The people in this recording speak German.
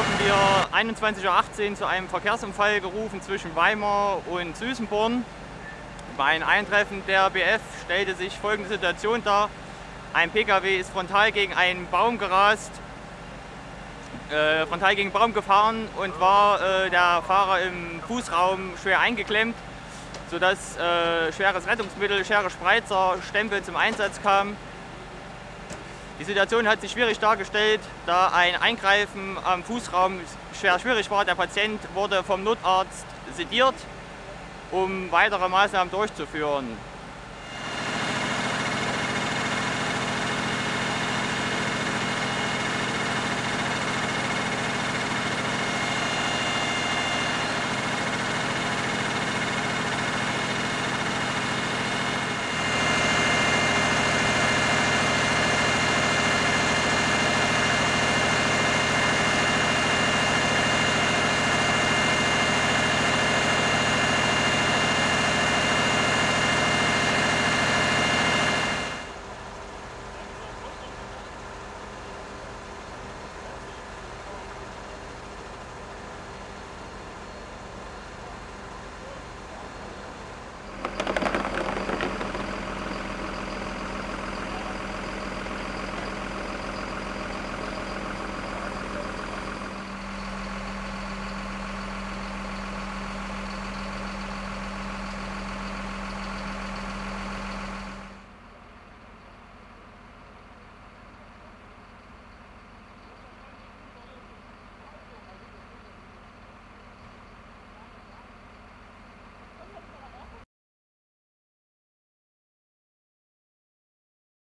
wurden wir 21:18 Uhr zu einem Verkehrsunfall gerufen zwischen Weimar und Süßenborn. Beim Eintreffen der BF stellte sich folgende Situation dar. Ein Pkw ist frontal gegen einen Baum gerast, gefahren und war der Fahrer im Fußraum schwer eingeklemmt, sodass schweres Rettungsmittel, Schere Spreizer, Stempel zum Einsatz kam. Die Situation hat sich schwierig dargestellt, da ein Eingreifen am Fußraum schwer schwierig war. Der Patient wurde vom Notarzt sediert, um weitere Maßnahmen durchzuführen.